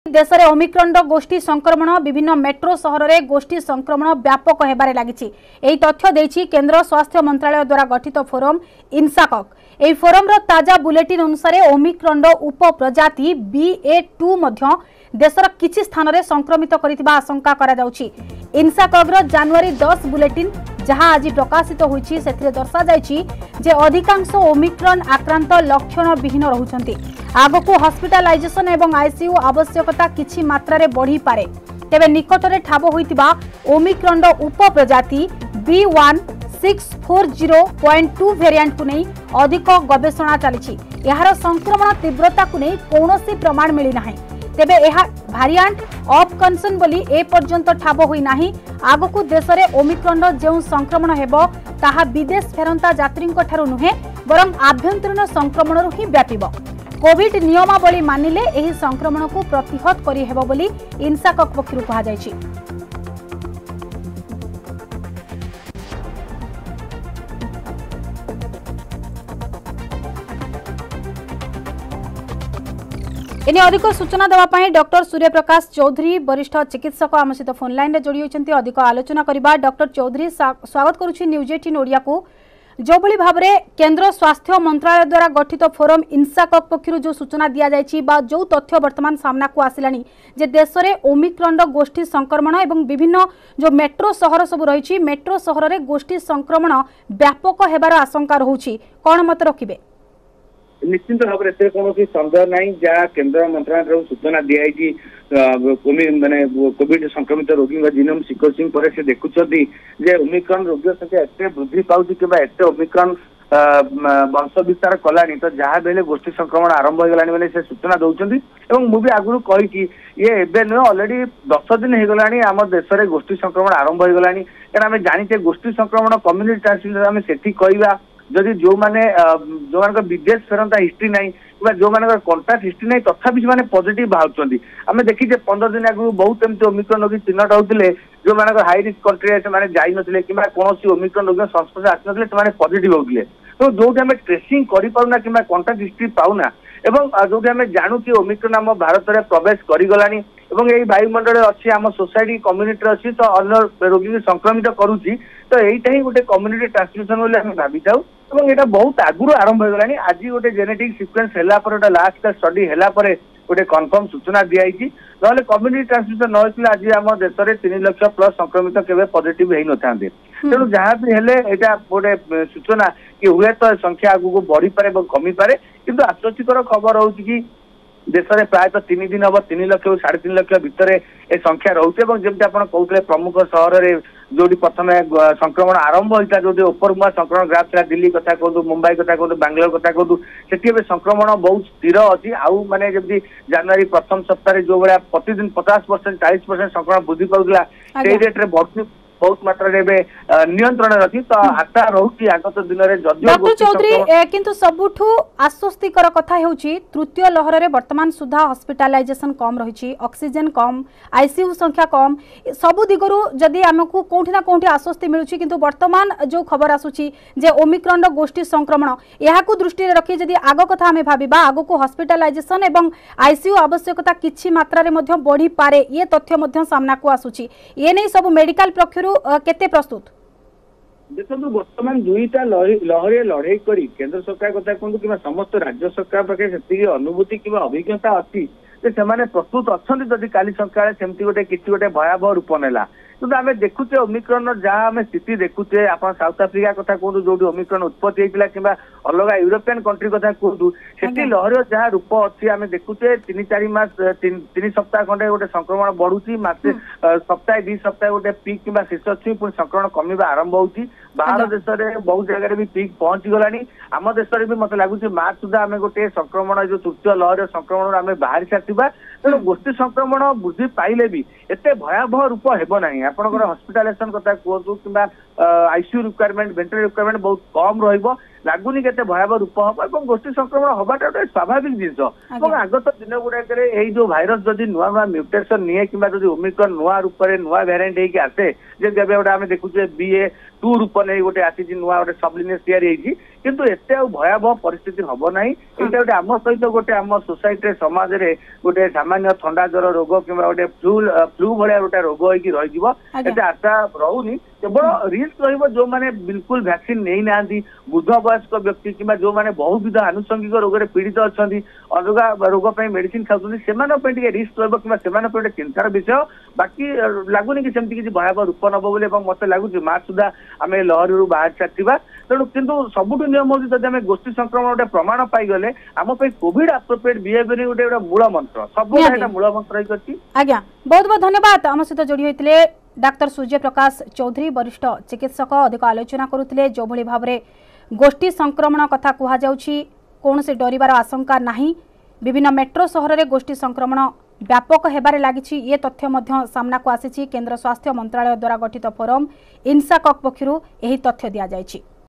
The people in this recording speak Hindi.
देश में ओमिक्रॉन गोष्ठी संक्रमण विभिन्न मेट्रो सहर में गोष्ठी संक्रमण व्यापक होबार लगी। यही तथ्य देछि केंद्र स्वास्थ्य मंत्रालय द्वारा गठित फोरम इनसाकक। यह फोरम ताजा बुलेटिन अनुसार ओमिक्रॉन उपप्रजाति BA.2 मध्य देशर किछि स्थान में संक्रमित करथिबा आशंका करा जाउछि। इनसाकग्र जनवरी 10 बुलेटिन जहां आज प्रकाशित होईछि सेथिरे दर्शा जायछि जे अधिकांश ओमिक्रॉन आक्रांत लक्षण विहीन रहुछंती। आगको हॉस्पिटलाइजेशन एवं आईसीयू आवश्यकता किछि मात्रा रे बढ़ी पारे। तेबे निकटरे ठाब होइतिबा ओमिक्रॉन उपप्रजाति B.1.640.2 वेरिएंट को नहीं अधिक गवेषणा चली। यार संक्रमण तीव्रता को नहीं कौनसी प्रमाण मिली नाही। तेबे यह भारिएंट ऑफ कंसर्न बोली ए पर्यंत ठाब होई नाही। आगको देश में ओमिक्रॉन जो संक्रमण हेबो ताहा विदेश फेरंता यात्रींक ठारू नुहे बरं आभ्यंतरीण संक्रमण ही व्यापिब। कोविड नियमावली मानिले एही संक्रमण को प्रतिहत करि हेबो बोली इनसाकक पक्षरु कहा जायछि। एने अधिक सूचना देवाई डॉक्टर सूर्यप्रकाश चौधरी वरिष्ठ चिकित्सक आम सहित फोन लाइन में जोड़ी होती। अधिक आलोचना करबा डॉक्टर चौधरी स्वागत करुछि न्यूज 18 ओडिया को। जो भली भाबरे केंद्र स्वास्थ्य मंत्रालय द्वारा गठित फोरम इनसाकक पक्षरु जो सूचना दिया जायछि बा जो तथ्य वर्तमान सामना को आसिलानी जे देश में ओमिक्रॉन गोष्ठी संक्रमण एवं विभिन्न जो मेट्रो सहर सब रही मेट्रो सहर में गोष्ठी संक्रमण व्यापक हेबार आशंका रहुछि, कौन मत रखिबे? निश्चिंत भाव में कौन सन्देह ना जहाँ केंद्र मंत्रालय सूचना दिखाई माने कोविड संक्रमित रोगी जीनोम सिक्वेंसिंग पर से देखुं ओमिक्रॉन रोगी संख्या एत वृद्धि पाँच कि ओमिक्रॉन वंश विस्तार कलानी तो जहाँ बेले गोष्ठी संक्रमण आरंभ हो गलानी बोले से सूचना दौरान मुझे आगुरी कही ये एवं नुह अलरेडी 10 दिन हो गलानी आम देश में गोष्ठी संक्रमण आरंभ हो गलानी। कारण आम जाचे गोष्ठी संक्रमण कम्युनिटी ट्रांसमिशन आम से कहवा जदि जो माने जो मान विदेश फेरंता हिस्ट्री नहीं कि जो मान कंटाक्ट हिस्ट्री नहीं तथापि से पॉजिटिव बाहर आम देखीचे 15 दिन आगु बहुत एमती ओमिक्रॉन रोगी चिन्हट होते जो मान हाई रिस्क कंट्री से जाई नथिले कि कौन ओमिक्रॉन रोगी संस्पर्श आसनथिले से पॉजिटिव होते तो जो आम ट्रेसिंग करूना कि कंटाक्ट हिस्ट्री पाऊना एवं जो आम जानू कि ओमिक्रॉन आम भारत में प्रवेश करगलानी एवं यही वायुमंडल अच्छी आम सोसाइटी कम्युनिटी अच्छी तो अन्य रोगी संक्रमित करुच्ची तो यहीटा ही गोटे कम्युनिटी ट्रांसमिशन बोली आम भावी था और यहाँ बहुत आगुरी आरंभ हो गलानी। आज गोटे जेनेटिक सिक्वेन्स है लास्ट स्टडी है गोटे कन्फर्म सूचना दिखाई ना कम्युनिटी ट्रांसमिशन न होता आज आम देश में 3 लाख प्लस संक्रमित केवे पॉजिटिव हो था। तेणु जहाँ भी हेले यहाँ गोटे सूचना कि हुए तो संख्या आगू बढ़ी पारे कमी पारे किंतु आश्चर्यकर खबर हूँ कि देश में प्रायतः 3 दिन हम 3 लाख 3.5 लाख भितर ए संख्या रोचे जमी आप कहते प्रमुख सहर में जो प्रथम संक्रमण आरंभ होता जो उपरमुआ संक्रमण ग्राफ था दिल्ली कथा कहतु मुंबई कथा कहतु बांग्लोर कथा कहतु से संक्रमण बहुत स्थिर अच्छी आउ माने जमी जनवरी प्रथम सप्ताह जो भाया प्रतिदिन 50% 40% संक्रमण वृद्धि पाला से रेट में बढ़ती बहुत मात्रा नियंत्रण रखी तो आशा रोची आगत दिन में डॉक्टर चौधरी किंतु सबुठू आश्वस्तिकर कथा होची तृतीय लहर रे वर्तमान सुधा हॉस्पिटलाइजेशन कम रही ऑक्सीजन कम आईसीयू संख्या कम सबु दिगरु जदि आमको कोठी ना कोठी आश्वस्ति मिलुची किंतु वर्तमान जो खबर आसुची जे ओमिक्रॉन गोष्ठी संक्रमण याकू दृष्टि रे रखी जदि आगो कथा हमें भाबिबा आगो को हॉस्पिटलाइजेशन एवं आईसीयू आवश्यकता किछि मात्रा रे मध्य बढ़ी पारे ये तथ्य मध्य सामना को आसुची ये नहीं सब मेडिकल पक्षरु केते प्रस्तुत देखो बर्तमान दुईटा लहरी लड़े करी केंद्र सरकार कथा कहूँ कि समस्त राज्य सरकार पाखे से अनुभूति कि अभिज्ञता अच्छी से प्रस्तुत अच्छा जदि काली सकाଳେ सेमती गोटे किसी गोटे भयावह रूप नेला किंतु आम देखुचे ओमिक्रॉन जहाँ आम स्थिति देखुचे आप साउथ आफ्रिका कथा कहूँ जो ओमिक्रॉन उत्पत्ति होता कि अलग यूरोपियन कंट्री कथा कहूँ से लहर जहाँ रूप अच्छी आम देखुचे 3-4 मास 3 सप्ताह खंडे गोटे संक्रमण बढ़ुची मासे सप्ताह 2 सप्ताह गोटे पिक कि शीर्ष अच्छी पुणी संक्रमण कमिबा आरंभ होती बाहर देश में बहुत जगह भी पिक पहुंची गलानी आम देश में भी मत लगुच मार्च सुधा आम गोटे संक्रमण जो तृतीय लहर संक्रमण आम बाहरी सारी तेणु गोष्ठी संक्रमण वृद्धि पाइले भी एते भयावह रूप हेब ना आपंकर हॉस्पिटलाइजेशन कथा कहतु कि आईसीयू रिक्वायरमेंट वेंटिलेटर रिक्वायरमेंट बहुत कम रहिबो लगुनि केते भयावह रूप हम और गोष्ठी संक्रमण हवाटा गोटे स्वाभाविक जिनस और आगत दिन गुड़ाक जो भाइरस जदि नुआ नुआ म्यूटेशन निए कि ओमिक्रॉन नुआ रूप में नुआ भेरिएंट होगी आसे जब गोटे आम देखुचे BA.2 रूप नहीं गोटे आसी नुआ गोटे सबलिनियस तैयारी किंतु एते आ भयावह परिस्थिति हब नाही एटा गोटे आम सहित गोटे आम सोसाइटी समाज रे गोटे सामान्य थंडा ज्वर रोग किंबा गोटे फ्लू भलिया गोटे रोग होइकी रहि जीवो एते आशा रहउनी केवल रिस्क रहिबो जो माने बिल्कुल वैक्सीन नहीं नांदी वृद्ध वयस्क व्यक्ति किंबा जो माने बहुविध आनुषंगिक रोग रे पीड़ित अछंती अलगा रोग पे मेडिसिन खाउछंती सेमान पे टिके रिस्क रहबो किंबा सेमान पे चिंतार विषय बाकी लागुनी कि सेमती कि भयावह रूप नबो बोले एवं मते लागुची मार्च सुधा आमे लहरी रु बाहर छातिबा तेणु किंतु सबुठ नियम होची जदि आमे गोष्ठी संक्रमण गोटे प्रमाण पाई गले आम पे कोविड एप्रोप्रिएट बिहेवियर गोटे मूल मंत्र सब एटा मूल मंत्र रही करची। आज्ञा बहुत बहुत धन्यवाद आम सहित जोड़ी होइतिले डाक्टर सूर्य प्रकाश चौधरी वरिष्ठ चिकित्सक अधिक आलोचना करुथिले जो भली भाबरे गोष्ठी संक्रमण कथा कुहा जाउछि कौन से डरिबार आशंका नाही विभिन्न मेट्रो सहर रे गोष्ठी संक्रमण व्यापक हेबारे लागिछि ये तथ्य मध्य सामना को आसीछि केंद्र स्वास्थ्य मंत्रालय द्वारा गठित फोरम इनसाकक पक्षरु एही तथ्य दिया जायछि।